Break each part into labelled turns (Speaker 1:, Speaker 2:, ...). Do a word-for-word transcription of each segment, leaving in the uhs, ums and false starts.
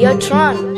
Speaker 1: Videotron.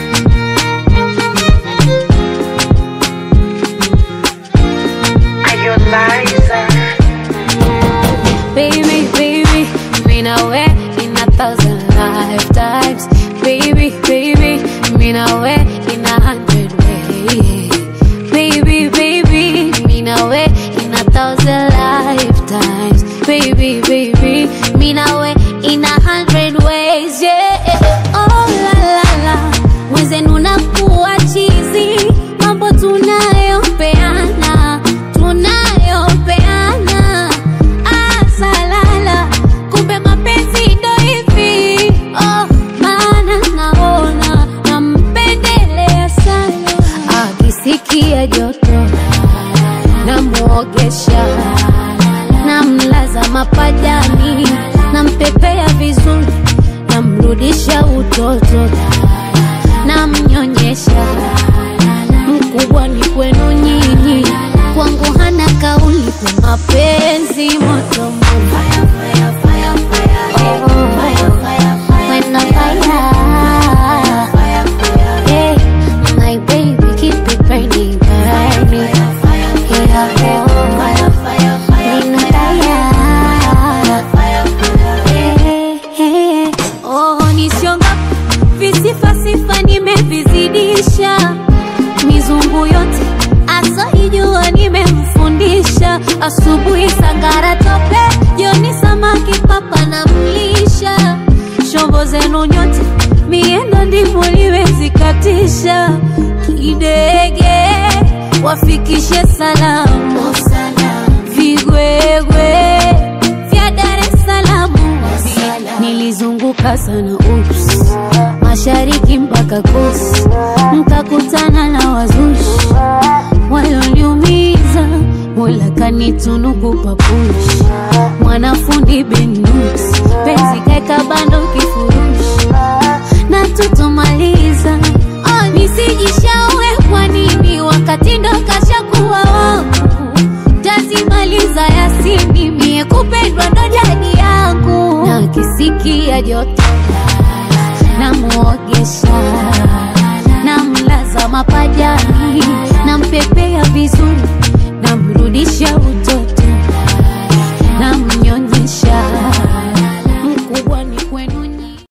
Speaker 2: Baby, baby, mean away in a thousand lifetimes. Baby, baby, mean away in a hundred ways. Baby, baby, mean away in a thousand lifetimes. Baby, baby, mean away in a hundred ways. Yeah, oh la la la, mwenzen unakuwa chizi, mambo tunayopeana, tunayopeana. Sikia joto na muogesha na mlaza mapajani na mpepea vizuri na mrudisha utoto na mnyonyesha. Mkubwa ni kwenu nyinyi, kwangu hana kauli kwa mapenzi moto moto. Fire, fire, fire, fire, oh, fire, fire, fire, when the fire, fire, fire, hey, my baby keep it burning, burning. Yeah, oh, fire, fire, fire, when the fire, fire, fire, hey, hey, oh, nisionga visifa sifa nimevizidisha, mizungu yote asoijua nimemfundisha. Asubuhi sangara tope, jioni samaki papa na mlisha. Shombo zenu nyote miendo ndipo liwezi katisha. Kidege wafikishe salamu, vigwegwe vya Dar es Salaam. Nilizunguka sana ups, mashariki mpaka kusi, mkakutana na wazushi walioniumiza. Mola kanitunuku papushi, mwanafundi Benus, penzi kaeka bando kifurushi na tutomaliza. Oh, nisijishawe kwa nini wakati ndo kashakuwa wangu. Tazimaliza Yasini, mie kupendwa ndo jadi yangu. Na kisikia joto na muogesha